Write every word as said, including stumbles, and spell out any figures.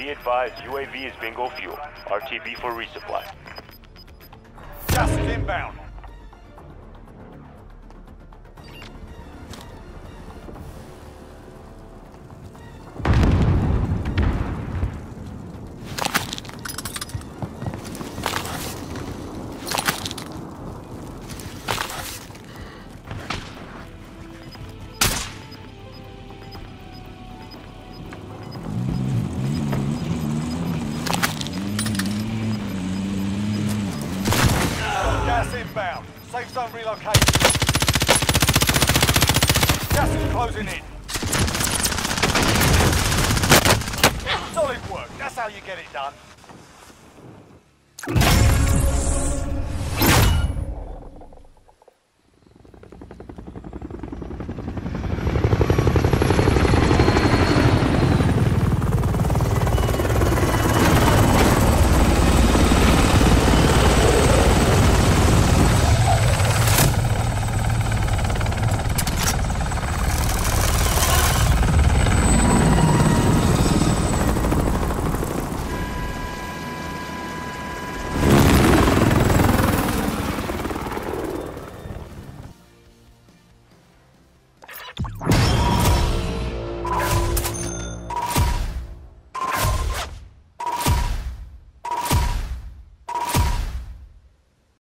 Be advised, U A V is bingo fuel. R T B for resupply. Gas is inbound. Gas inbound. Safe zone relocated. Gas is closing in. Solid work. That's how you get it done.